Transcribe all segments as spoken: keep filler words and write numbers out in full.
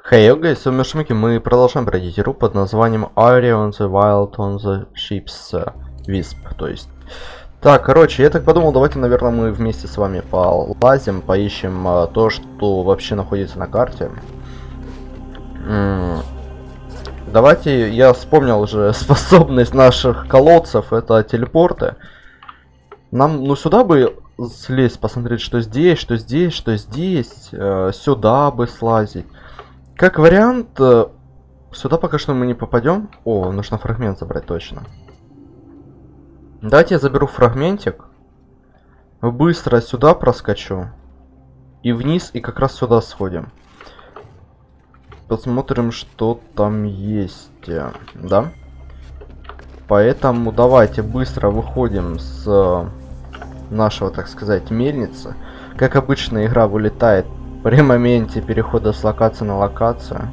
Hey, okay, so Мишмики, мы продолжаем пройти игру под названием Area on the Wild on the Ships uh, Wisp, то есть. Так, короче, я так подумал, давайте, наверное, мы вместе с вами полазим, поищем uh, то, что вообще находится на карте. М -м давайте, я вспомнил уже способность наших колодцев, это телепорты. Нам, ну, сюда бы слезть, посмотреть, что здесь, что здесь, что здесь, э, сюда бы слазить. Как вариант, сюда пока что мы не попадем. О, нужно фрагмент забрать точно. Давайте я заберу фрагментик. Быстро сюда проскочу. И вниз, и как раз сюда сходим. Посмотрим, что там есть. Да? Поэтому давайте быстро выходим с нашего, так сказать, мельницы. Как обычно, игра вылетает при моменте перехода с локации на локацию.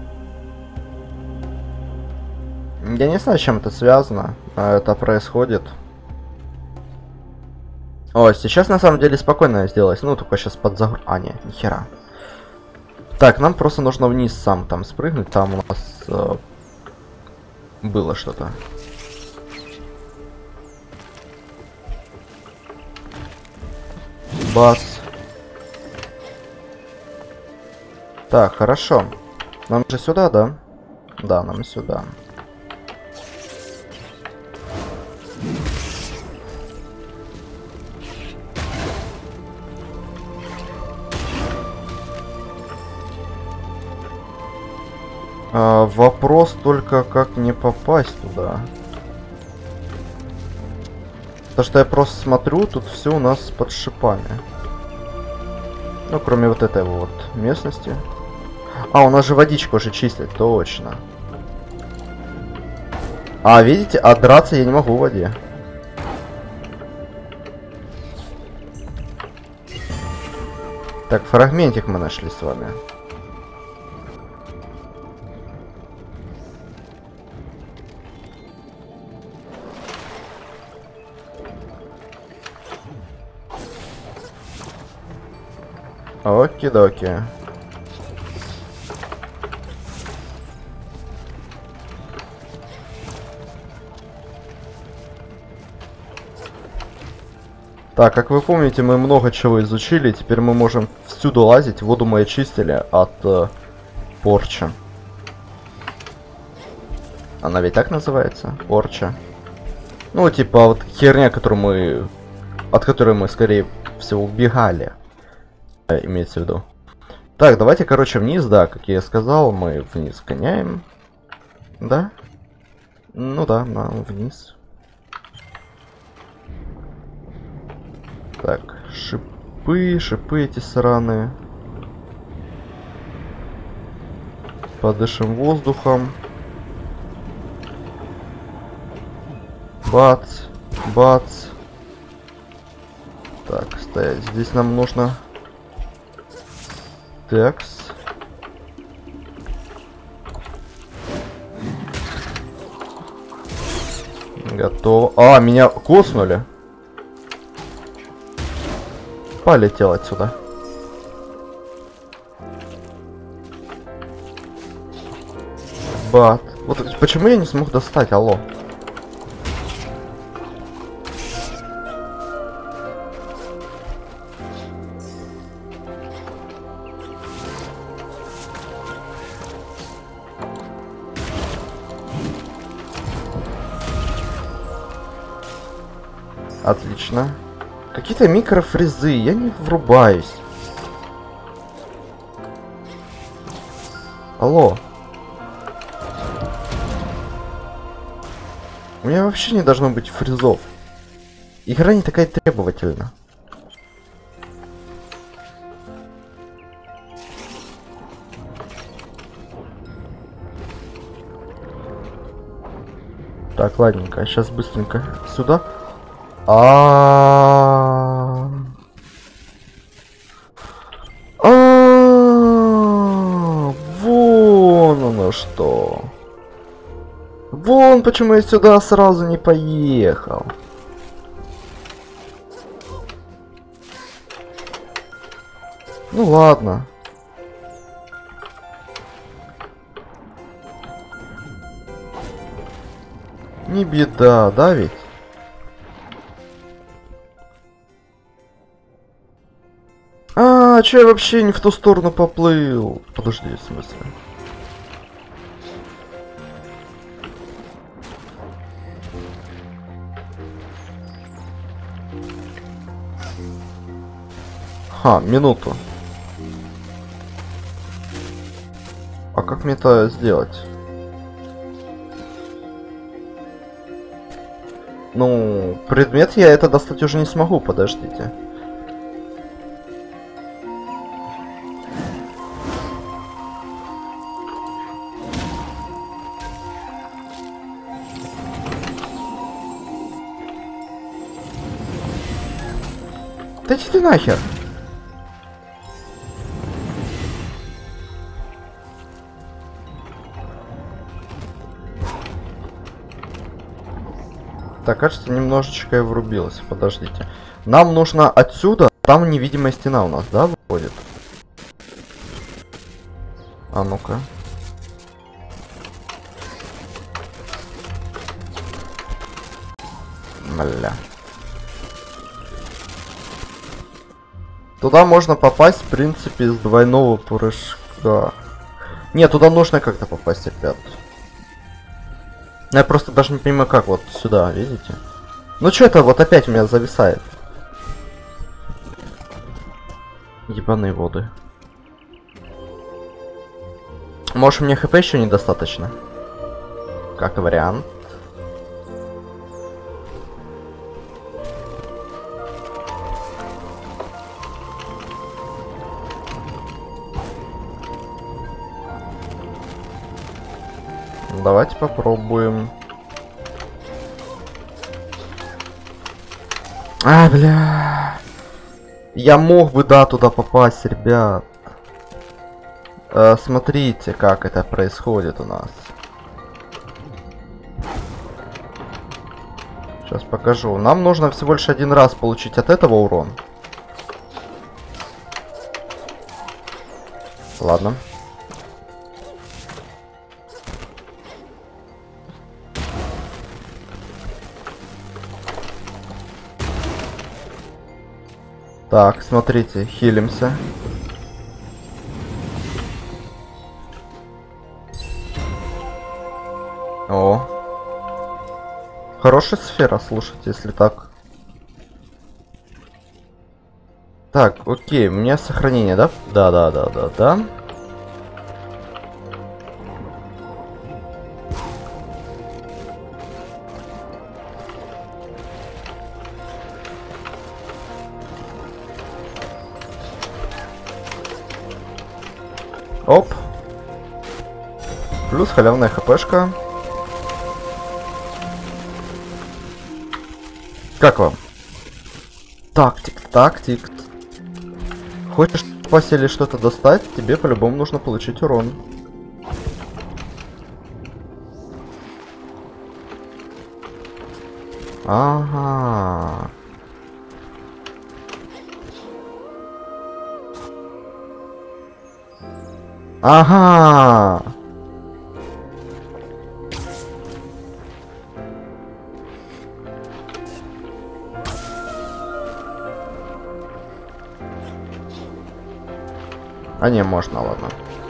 Я не знаю, с чем это связано. Это происходит. О, сейчас на самом деле спокойно сделалось. Ну, только сейчас под загруз... А, не, нихера. Так, нам просто нужно вниз сам там спрыгнуть. Там у нас э, было что-то. Бас. Так, хорошо. Нам же сюда, да? Да, нам сюда. А, вопрос только, как не попасть туда. Потому что я просто смотрю, тут все у нас под шипами. Ну, кроме вот этой вот местности. А, у нас же водичку уже чистят, точно. А, видите, а драться я не могу в воде. Так, фрагментик мы нашли с вами. Оки-доки. Так, как вы помните, мы много чего изучили, теперь мы можем всюду лазить. Воду мы очистили от э, порча. Она ведь так называется? Порча. Ну, типа, вот херня, которую мы... От которой мы, скорее всего, убегали. Э, имеется в виду. Так, давайте, короче, вниз, да, как я сказал, мы вниз гоняем. Да? Ну да, на, вниз. Так, шипы, шипы эти сраные. Подышим воздухом. Бац, бац. Так, стоять. Здесь нам нужно... Такс. Готово. А, меня коснули. Полетел отсюда. Бат. Вот почему я не смог достать, алло? Отлично. Какие-то микрофрезы, я не врубаюсь. Алло. У меня вообще не должно быть фрезов. Игра не такая требовательна. Так, ладненько, сейчас быстренько сюда. А, а, вон оно что. Вон почему я сюда сразу не поехал. Ну ладно. Не беда, да ведь? А, чё я вообще не в ту сторону поплыл? Подожди, в смысле? Ха, минуту. А как мне это сделать? Ну, предмет я это достать уже не смогу, подождите. Да иди ты нахер! Так, кажется, немножечко я врубилась. Подождите. Нам нужно отсюда. Там невидимая стена у нас, да, выходит? А ну-ка. Бля. Туда можно попасть, в принципе, с двойного прыжка. Нет, туда нужно как-то попасть опять. Я просто даже не понимаю, как вот сюда, видите? Ну что это вот опять у меня зависает? Ебаные воды. Может, мне хп еще недостаточно? Как вариант. Давайте попробуем. А, бля. Я мог бы, да, туда попасть, ребят. Э, смотрите, как это происходит у нас. Сейчас покажу. Нам нужно всего лишь один раз получить от этого урон. Ладно. Так, смотрите, хилимся. О. Хорошая сфера, слушайте, если так. Так, окей, у меня сохранение, да? Да, да, да, да, да. Оп. Плюс халявная хпшка. Как вам? Тактик, тактик. Хочешь попасть или что-то достать, тебе по-любому нужно получить урон. Ага. Ага. А не, можно, ладно.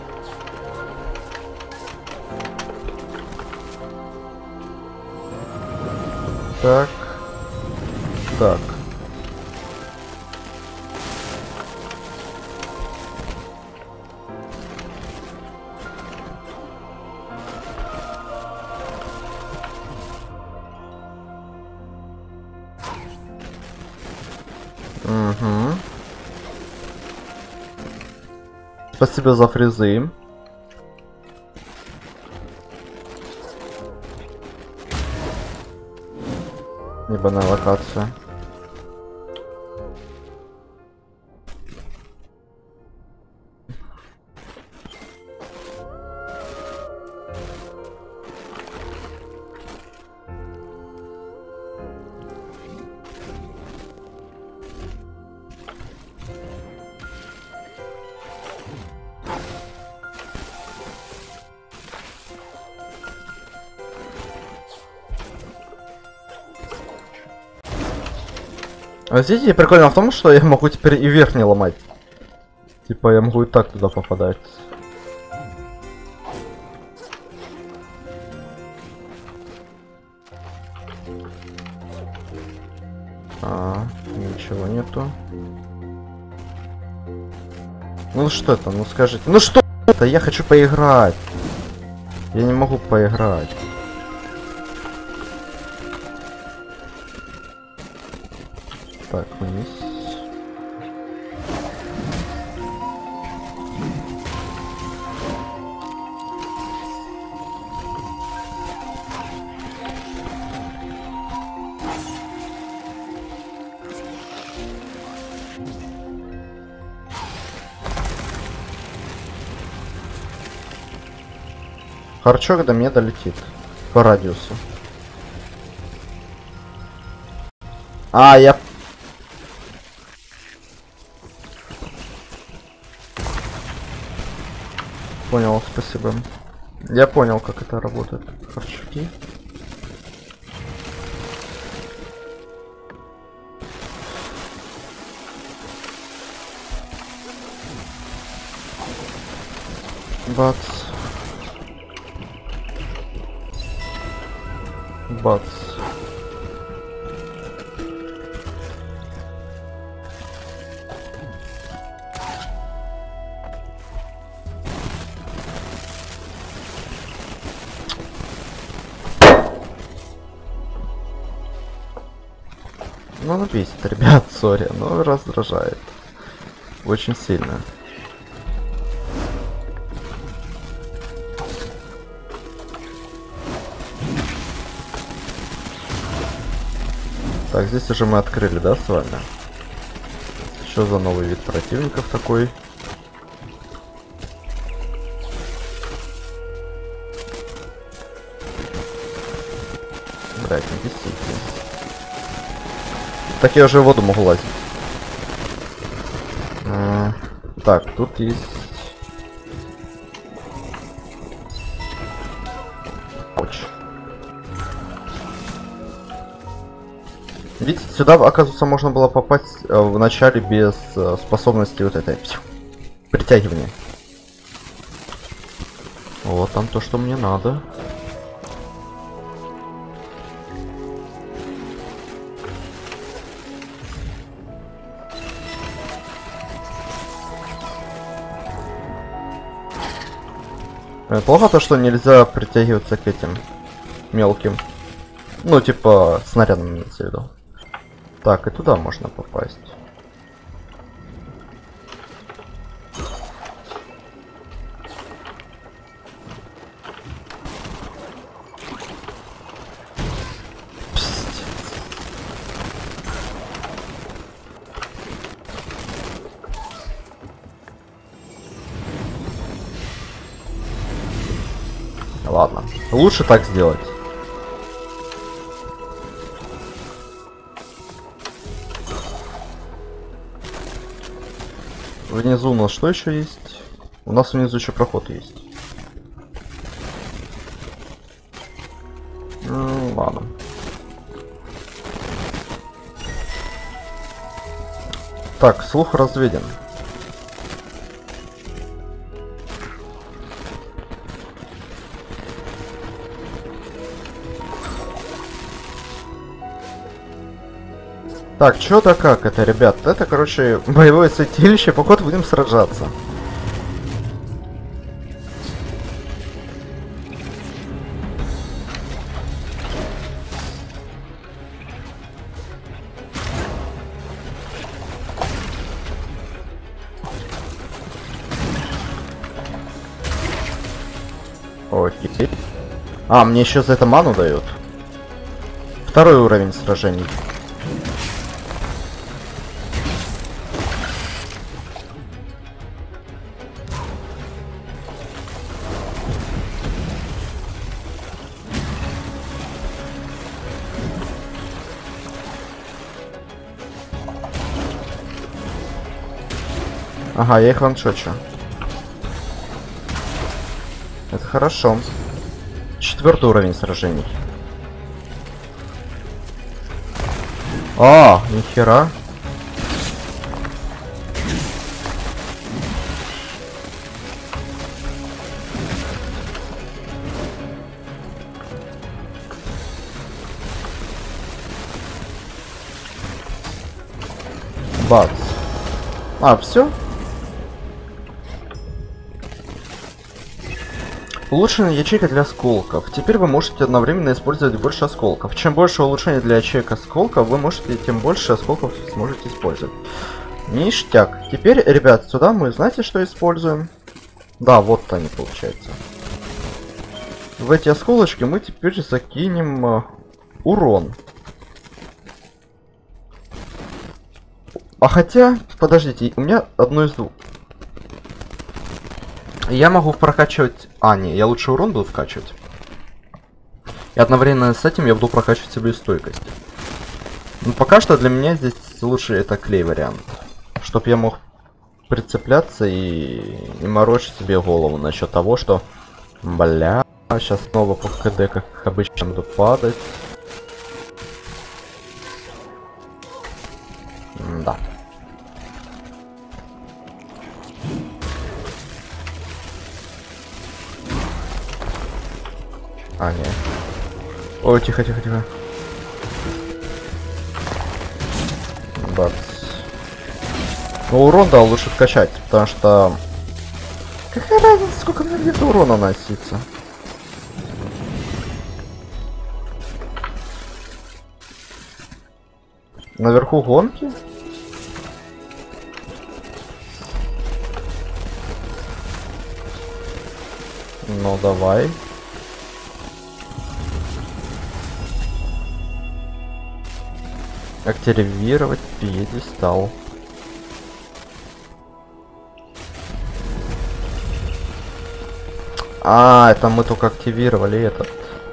Так. Так. Угу. Спасибо за фрезы. Ебаная локация. А здесь и прикольно в том, что я могу теперь и вверх не ломать. Типа я могу и так туда попадать. А, ничего нету. Ну что это? Ну скажите. Ну что это? Я хочу поиграть. Я не могу поиграть. Так, вниз. Харчок до меня долетит по радиусу. А, я... Понял, спасибо. Я понял, как это работает. Харчуки. Бац. Бац. Ну, ну бесит, ребят, сори, но раздражает. Очень сильно. Так, здесь уже мы открыли, да, с вами? Что за новый вид противников такой? Блять, не бесите. Так я уже в воду могу лазить. А, так, тут есть... Очень. Видите, сюда, оказывается, можно было попасть э, в начале без э, способности вот этой притягивания. Вот там то, что мне надо. Плохо то, что нельзя притягиваться к этим мелким. Ну, типа, снарядом имеется в виду. Так, и туда можно попасть. Пиздец. Ладно, лучше так сделать. Внизу у нас что еще есть? У нас внизу еще проход есть. Ну, ладно. Так, слух разведен. Так, что да как это, ребят? Это, короче, боевое святилище, походу будем сражаться. Окей. А, мне еще за это ману дают. Второй уровень сражений. Ага, я их ваншочу. Это хорошо. Четвертый уровень сражений. А, нихера. Бац. А, все? Улучшенная ячейка для осколков. Теперь вы можете одновременно использовать больше осколков. Чем больше улучшений для ячеек осколков вы можете, тем больше осколков сможете использовать. Ништяк. Теперь, ребят, сюда мы, знаете, что используем? Да, вот они, получается. В эти осколочки мы теперь закинем э, урон. А хотя, подождите, у меня одно из двух. Я могу прокачивать... А, не, я лучше урон буду вкачивать. И одновременно с этим я буду прокачивать себе стойкость. Но пока что для меня здесь лучше это клей вариант. Чтоб я мог прицепляться и не морочить себе голову насчет того, что... Бля, сейчас снова по КД, как обычно, буду падать. Да. А, не. Ой, тихо, тихо, тихо. Бац. Ну, урон, да, лучше вкачать, потому что... Какая разница, сколько мне где-то урона носится? Наверху гонки? Ну, давай. Активировать пьедестал. А, это мы только активировали этот.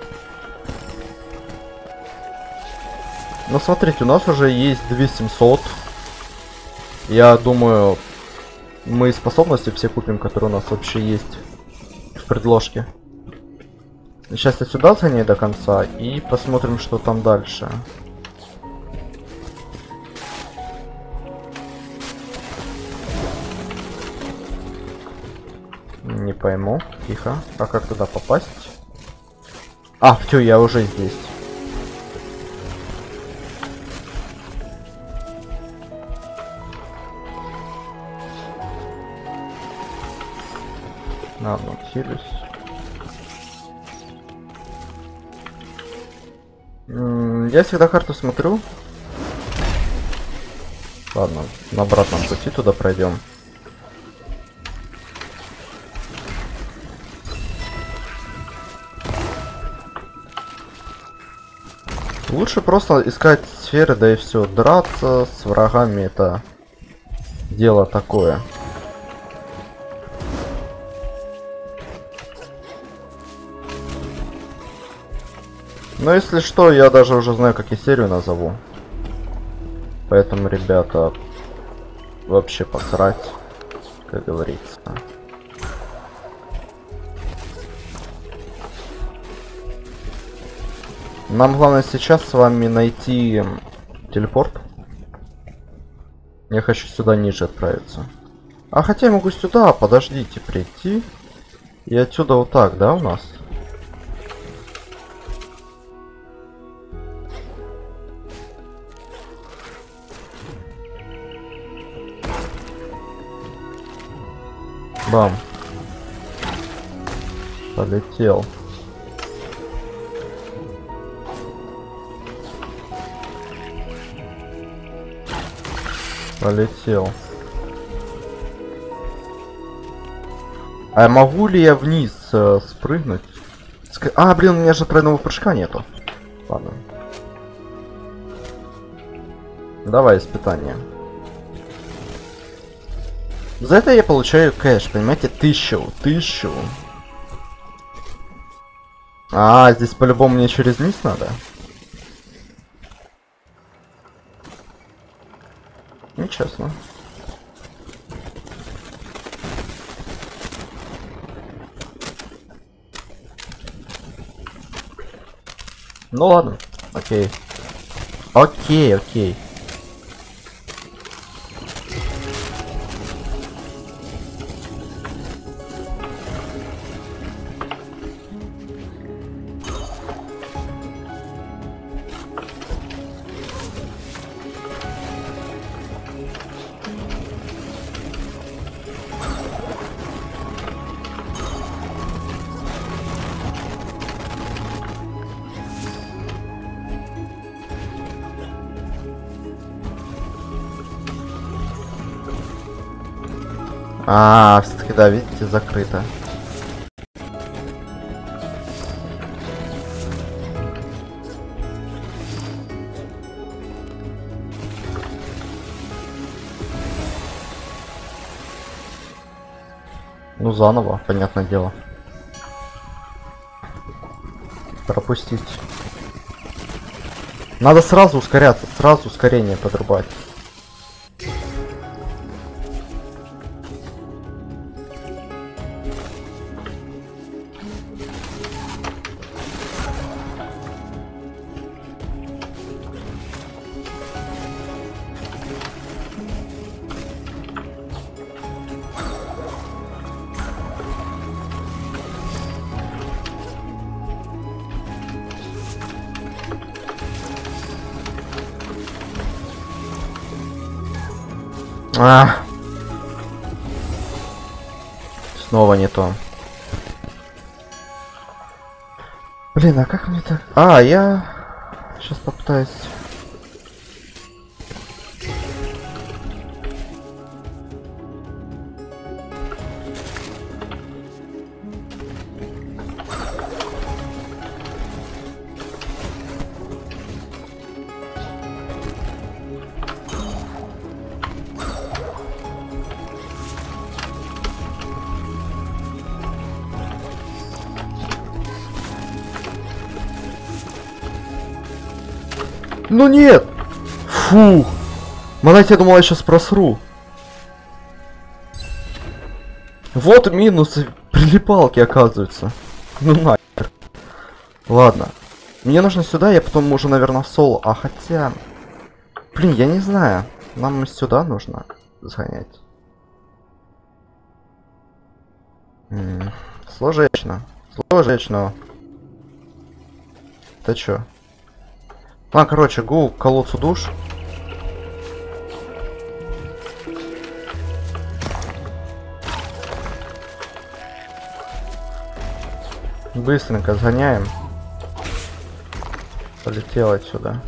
Ну, смотрите, у нас уже есть две тысячи семьсот. Я думаю, мы способности все купим, которые у нас вообще есть в предложке. Сейчас я сюда сгоняю до конца и посмотрим, что там дальше. Не пойму. Тихо. А как туда попасть? А, все, я уже здесь. Ладно, хилюсь. М-м, я всегда карту смотрю. Ладно, на обратном пути туда пройдем. Лучше просто искать сферы, да и все. Драться с врагами — это дело такое. Но если что, я даже уже знаю, как я серию назову. Поэтому, ребята, вообще посрать, как говорится. Нам главное сейчас с вами найти телепорт. Я хочу сюда ниже отправиться. А хотя я могу сюда, подождите, прийти. И отсюда вот так, да, у нас? Бам. Полетел. Полетел. А могу ли я вниз э, спрыгнуть? Ск... А, блин, у меня же тройного прыжка нету. Ладно. Давай испытание. За это я получаю кэш, понимаете? Тысячу. Тысячу. А, здесь по-любому мне через низ надо. Нечестно. Ну ладно, окей. Окей, окей. А, все-таки, да, видите, закрыто. Ну, заново, понятное дело. Пропустить. Надо сразу ускоряться, сразу ускорение подрубать. А, снова не то. Блин, а как мне так? А, я сейчас попытаюсь. Ну нет! Фу! Манать, я думал, я сейчас просру. Вот минусы прилипалки, оказывается. Ну нахер. Ладно. Мне нужно сюда, я потом уже, наверное, в соло. А хотя... Блин, я не знаю. Нам сюда нужно сгонять. М-м, сложечно. Сложечно. Ты чё? А, короче, го к колодцу душ. Быстренько сгоняем. Полетел отсюда.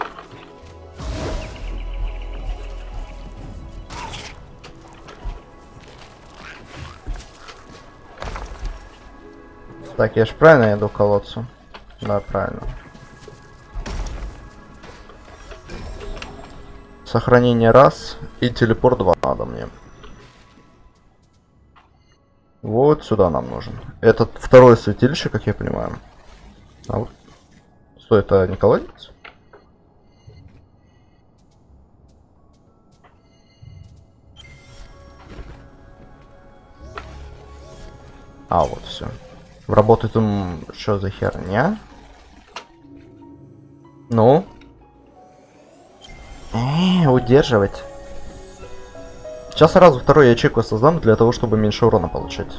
Так, я ж правильно иду к колодцу? Да, правильно. Сохранение раз и телепорт два надо мне. Вот сюда нам нужен. Этот второе святилище, как я понимаю. А вот. Что это, не колодец? А, вот все. Работает им что за херня? Ну? Э, удерживать. Сейчас сразу второй ячейку создам для того, чтобы меньше урона получать.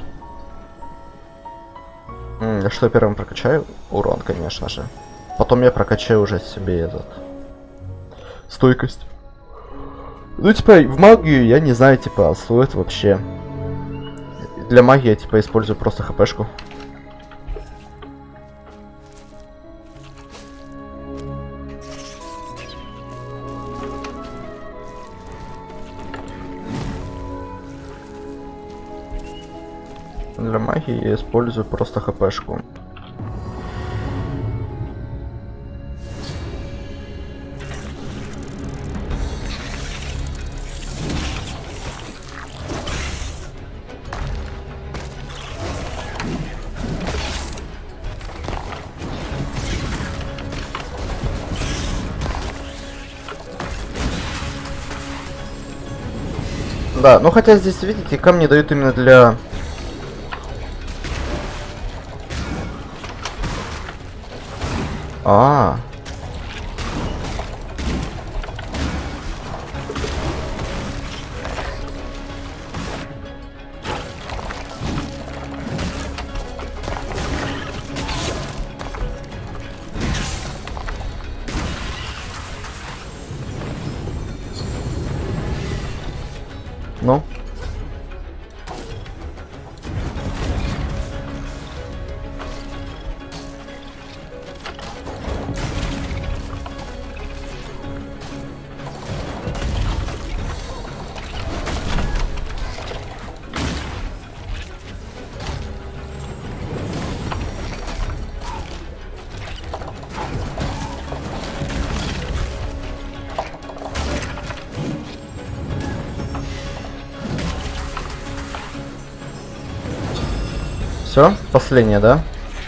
М, я что, первым прокачаю? Урон, конечно же. Потом я прокачаю уже себе этот. Стойкость. Ну, типа, в магию я не знаю, типа, стоит вообще. Для магии я, типа, использую просто хпшку. Для магии я использую просто хпшку. Да, ну хотя здесь, видите, камни дают именно для... А, ну. Все, последнее, да?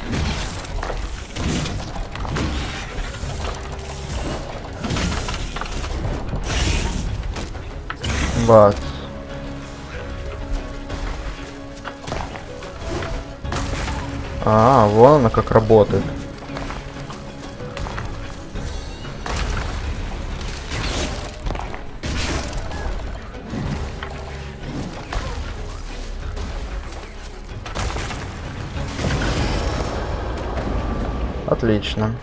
Бац. А, вон она как работает. Отлично.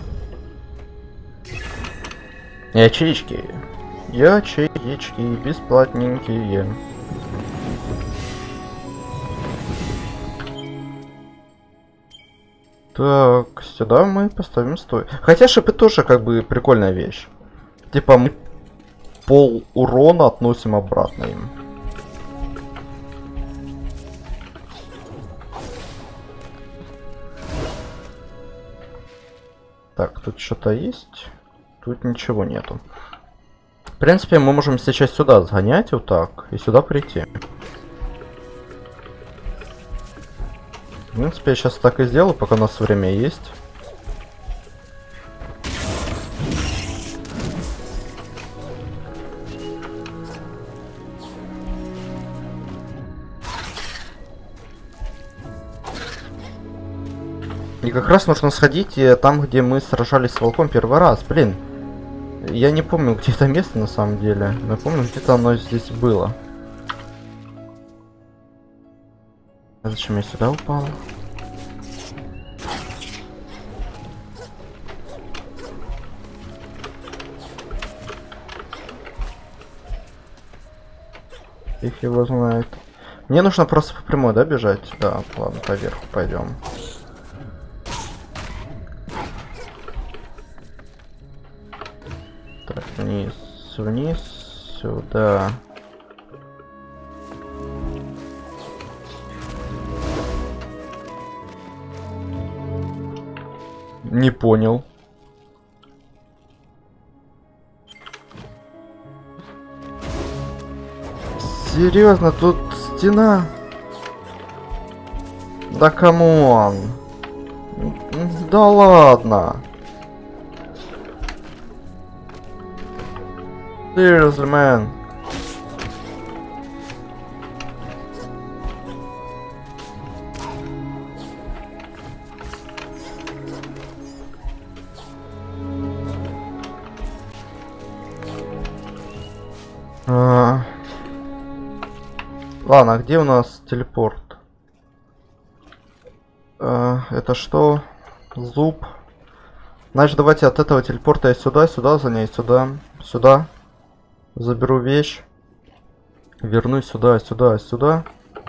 Ячейки. Ячейки бесплатненькие. Так, сюда мы поставим стой. Хотя шипы тоже как бы прикольная вещь. Типа мы пол урона относим обратно им. Так, тут что-то есть. Тут ничего нету. В принципе, мы можем сейчас сюда сгонять вот так и сюда прийти. В принципе, я сейчас так и сделаю, пока у нас время есть. И как раз нужно сходить там, где мы сражались с волком первый раз. Блин, я не помню, где это место на самом деле. Но помню, где-то оно здесь было. А зачем я сюда упал? Их его знает. Мне нужно просто по прямой, да, бежать? Да, ладно, поверху пойдем. Так, вниз, вниз, сюда. Не понял. Серьезно, тут стена? Да камон. Да ладно. Seriously, man. А... Ладно, где у нас телепорт? А, это что? Зуб. Значит, давайте от этого телепорта я сюда, сюда занять, сюда, сюда. Заберу вещь. Вернусь сюда, сюда, сюда.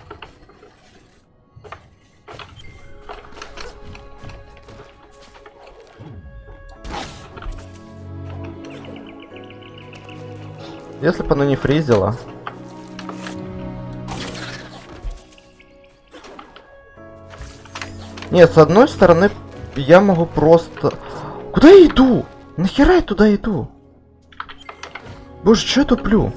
Если бы оно не фризило. Нет, с одной стороны, я могу просто... Куда я иду? Нахера я туда иду? Боже, что я туплю?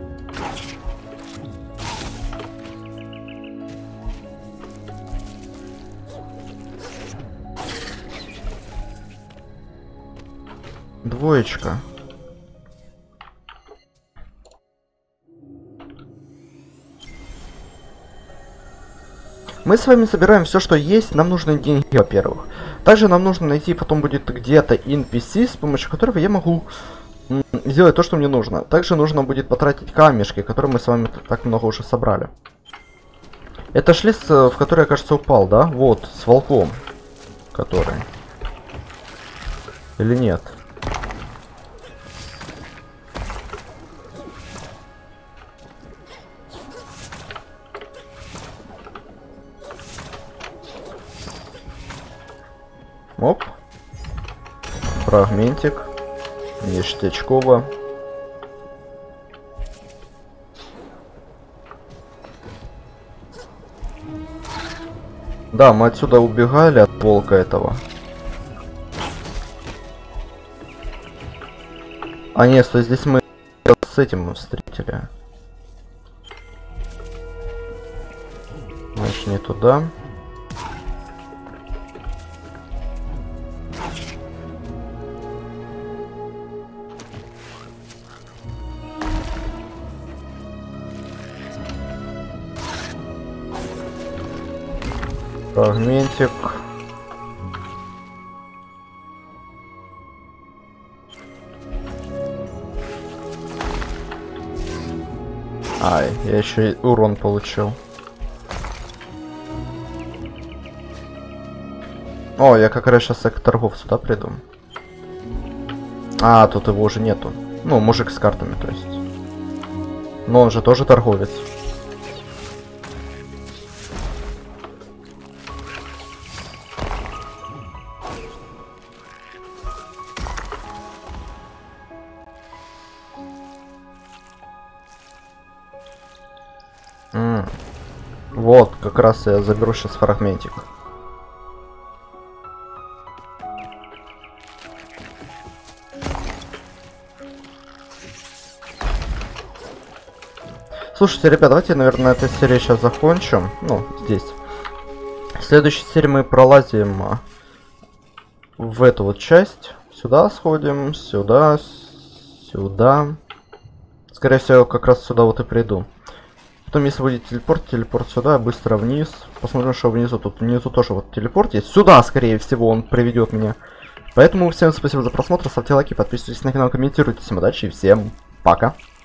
Двоечка. Мы с вами собираем все, что есть. Нам нужны деньги, во-первых. Также нам нужно найти потом будет где-то эн пи си, с помощью которого я могу сделать то, что мне нужно. Также нужно будет потратить камешки, которые мы с вами так много уже собрали. Это шлиц, в который я, кажется, упал, да? Вот, с волком. Который. Или нет? Оп. Фрагментик. Ништячково. Да, мы отсюда убегали от волка этого. А нет, что здесь мы с этим встретили. Значит, не туда. Фрагментик. Ай, я еще и урон получил. О, я как раз сейчас к торговцу сюда приду. А, тут его уже нету. Ну, мужик с картами, то есть. Но он же тоже торговец. М-м. Вот, как раз я заберу сейчас фрагментик. Слушайте, ребят, давайте, наверное, эту серию сейчас закончим. Ну, здесь. В следующей серии мы пролазим в эту вот часть. Сюда сходим, сюда, сюда. Скорее всего, как раз сюда вот и приду. Потом, если будет телепорт, телепорт сюда, быстро вниз. Посмотрим, что внизу. Тут внизу тоже вот телепорт есть. Сюда, скорее всего, он приведет меня. Поэтому всем спасибо за просмотр, ставьте лайки, подписывайтесь на канал, комментируйте. Всем удачи и всем пока.